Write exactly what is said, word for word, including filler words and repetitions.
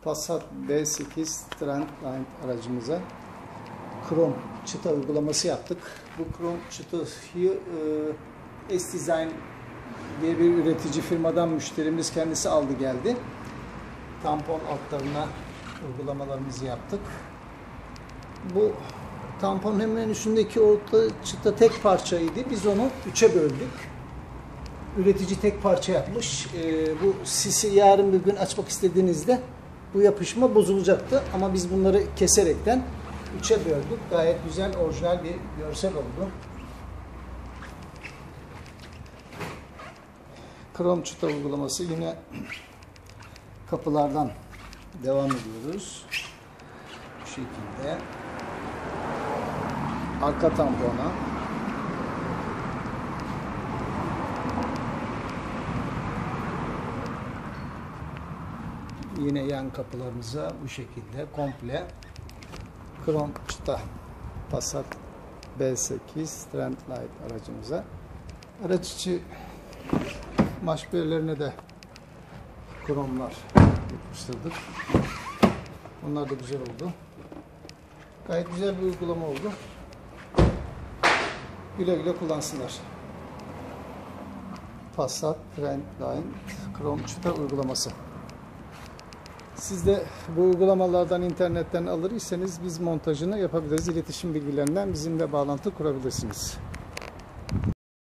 Passat B sekiz Trendline aracımıza krom çıta uygulaması yaptık. Bu krom çıtayı e, S-Design diye bir üretici firmadan müşterimiz kendisi aldı geldi. Tampon altlarına uygulamalarımızı yaptık. Bu tampon hemen üstündeki orta çıta tek parçaydı. Biz onu üçe böldük. Üretici tek parça yapmış. E, bu sisi yarın bir gün açmak istediğinizde bu yapışma bozulacaktı. Ama biz bunları keserekten üçe böldük. Gayet güzel, orijinal bir görsel oldu. Krom çıta uygulaması yine kapılardan devam ediyoruz. Bu şekilde. Arka tampona. Yine yan kapılarımıza bu şekilde komple krom çıta Passat B sekiz Trendline aracımıza. Araç içi maşberlerine de kromlar yapıştırdık. Onlar da güzel oldu. Gayet güzel bir uygulama oldu. Güle güle kullansınlar. Passat Trendline krom çıta uygulaması. Siz de bu uygulamalardan internetten alırsanız biz montajını yapabiliriz. İletişim bilgilerinden bizimle bağlantı kurabilirsiniz.